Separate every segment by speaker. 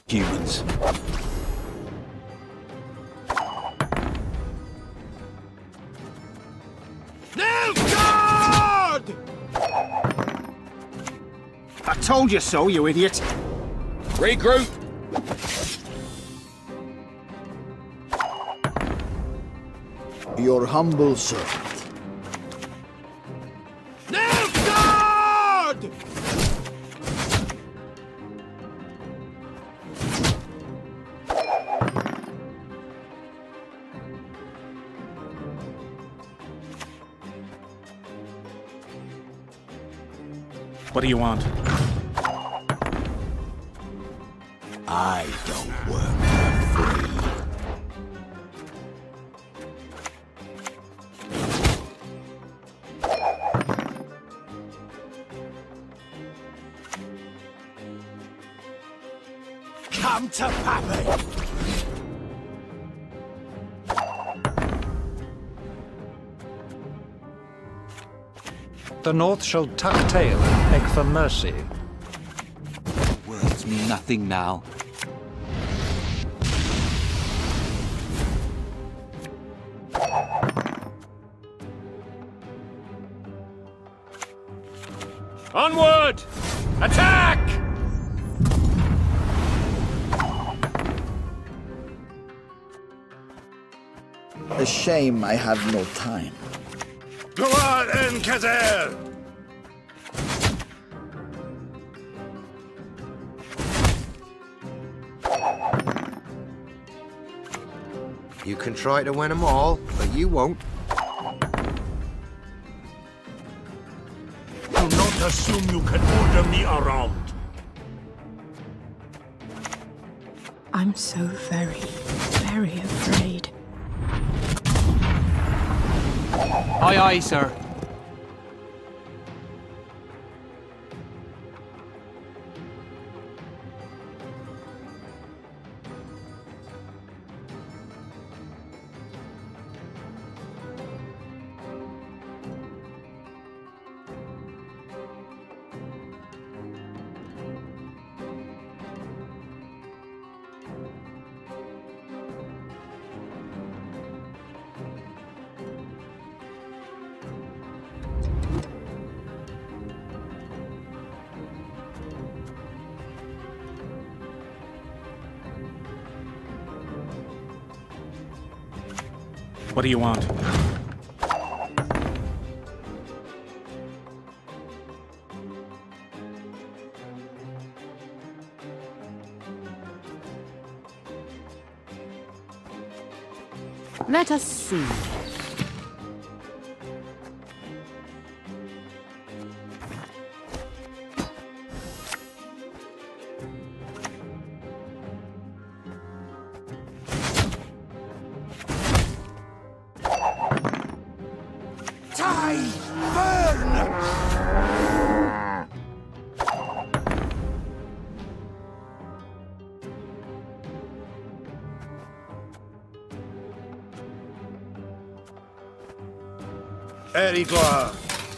Speaker 1: humans.
Speaker 2: Nilfgaard!
Speaker 3: I told you so, you idiot!
Speaker 1: Regroup!
Speaker 4: Your humble servant.
Speaker 2: Nilfgaard!
Speaker 3: What do you want?
Speaker 4: I don't work for free.
Speaker 2: Come to Pappy!
Speaker 5: The North shall tuck tail and beg for mercy.
Speaker 1: Words mean nothing now.
Speaker 2: Onward! Attack!
Speaker 4: A shame I have no time.
Speaker 2: Gloire en Kazer!
Speaker 6: You can try to win them all, but you won't.
Speaker 2: Do not assume you can order me around.
Speaker 7: I'm so very, very afraid.
Speaker 1: Aye, aye, sir.
Speaker 3: What do you want?
Speaker 8: Let us see.
Speaker 2: Erigla!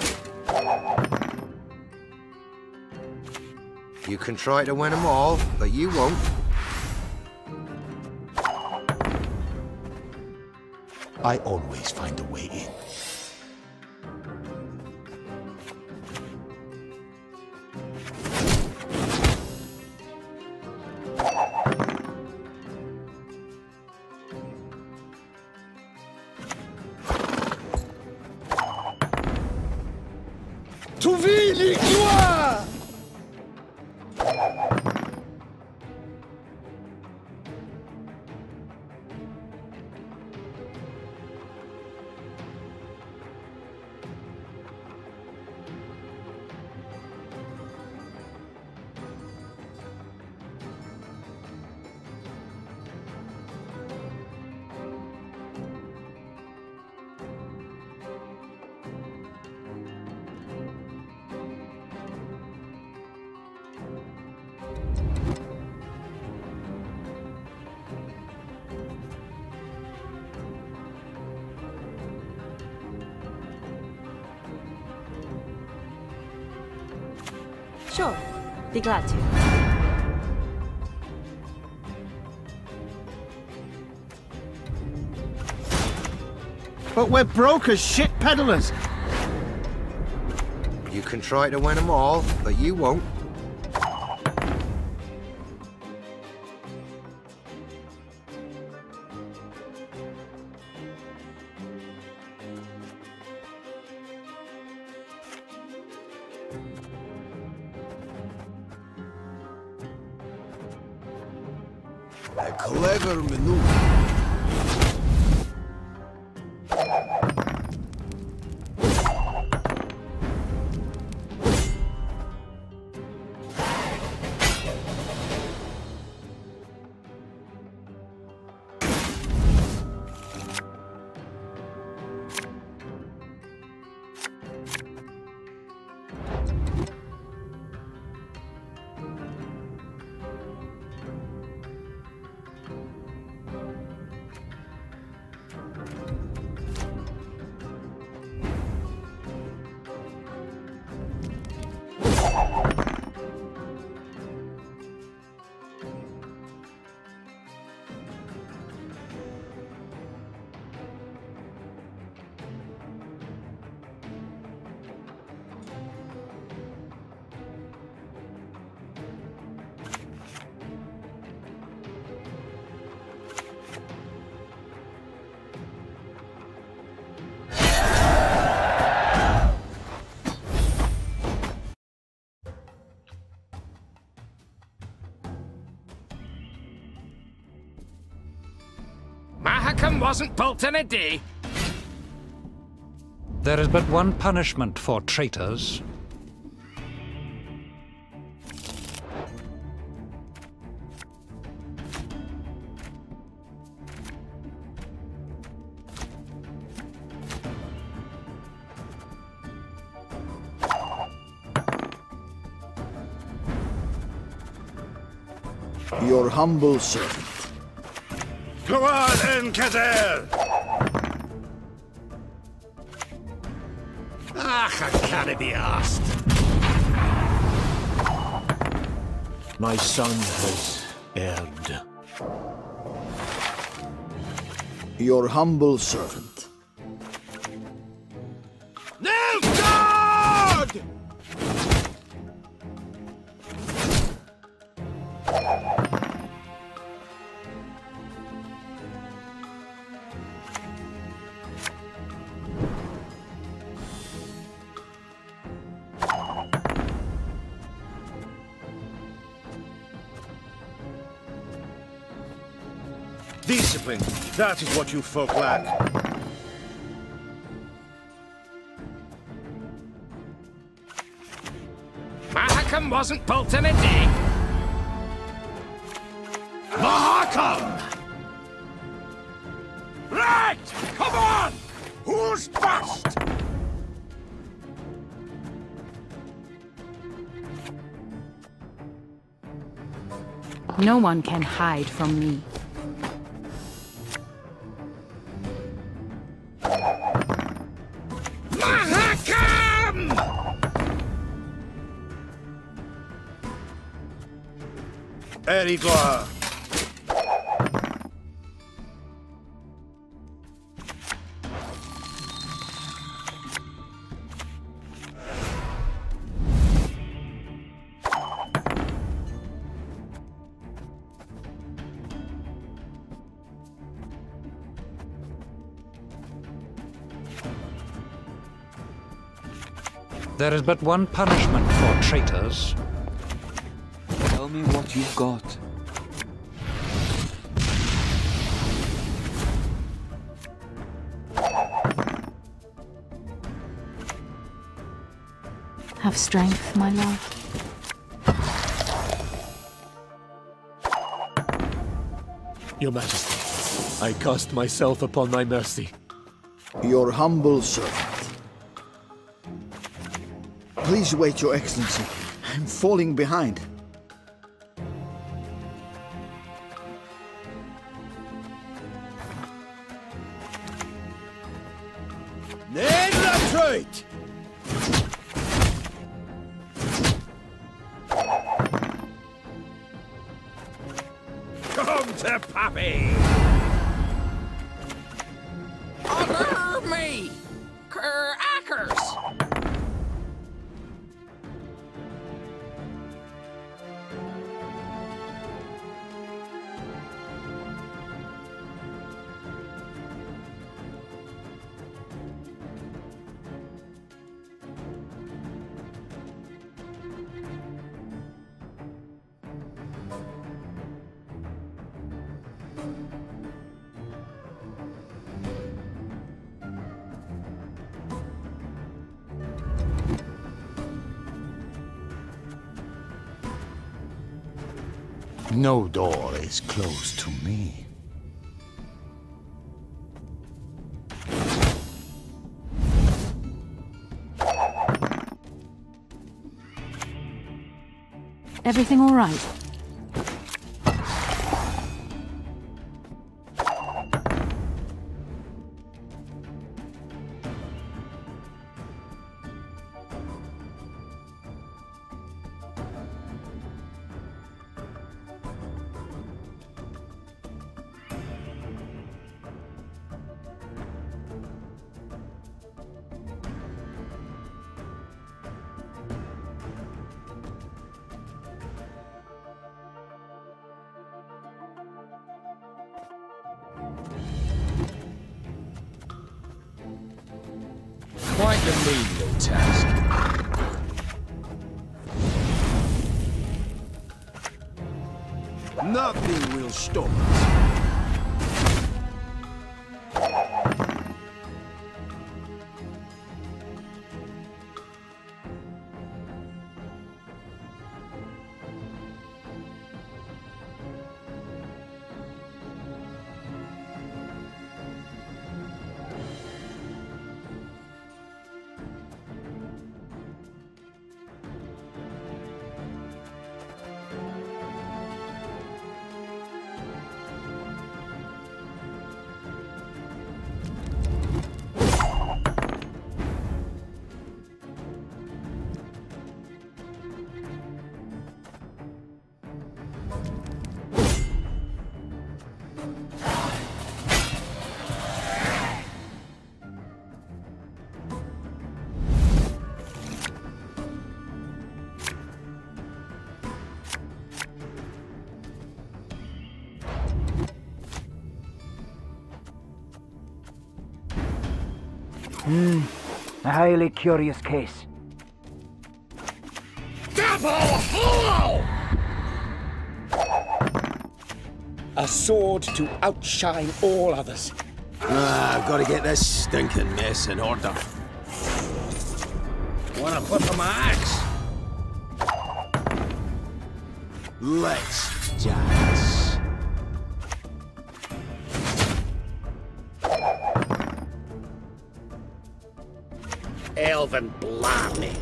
Speaker 6: You can try to win them all, but you won't.
Speaker 4: I always find a way in.
Speaker 2: Tu vis les gloires!
Speaker 8: Sure, be glad to.
Speaker 3: But we're broke as shit peddlers.
Speaker 6: You can try to win them all, but you won't.
Speaker 2: A clever maneuver.
Speaker 8: Mahakam wasn't built in a day.
Speaker 5: There is but one punishment for traitors.
Speaker 4: Your humble servant.
Speaker 2: Gwent and Kazer!
Speaker 8: Ach, I can't be asked.
Speaker 2: My son has erred.
Speaker 4: Your humble servant.
Speaker 2: Nilfgaard! Discipline, that is what you folk lack.
Speaker 8: Mahakam wasn't built in a day.
Speaker 2: Mahakam! Right! Come on! Who's first?
Speaker 9: No one can hide from me.
Speaker 8: Mahakam!
Speaker 2: Emhyr.
Speaker 5: There is but one punishment for traitors.
Speaker 1: Tell me what you've got.
Speaker 7: Have strength, my love.
Speaker 2: Your Majesty, I cast myself upon thy mercy.
Speaker 4: Your humble servant. Please wait, Your Excellency. I'm falling behind.
Speaker 2: Nedratroit!
Speaker 8: Come to Pappy!
Speaker 6: Honor
Speaker 3: No door is closed to me.
Speaker 7: Everything all right?
Speaker 8: Quite the menial task.
Speaker 3: Nothing will stop us.
Speaker 10: A highly curious case.
Speaker 8: Double hollow!
Speaker 2: A sword to outshine all others.
Speaker 3: I've got to get this stinking mess in order.
Speaker 8: Wanna put on my axe?
Speaker 3: Let's jazz.
Speaker 8: Elven blarney.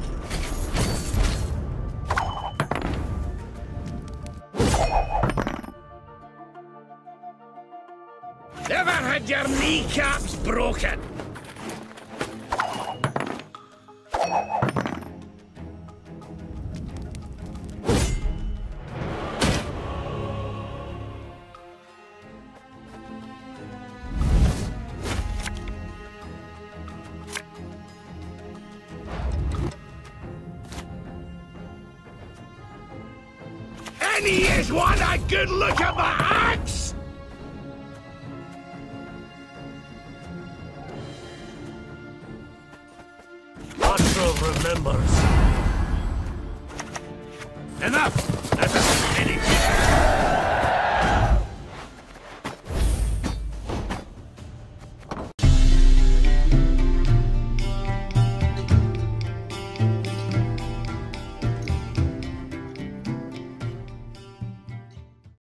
Speaker 8: Never had your kneecaps broken. Any is one a good look at my axe!
Speaker 2: Otto remembers.
Speaker 8: Enough!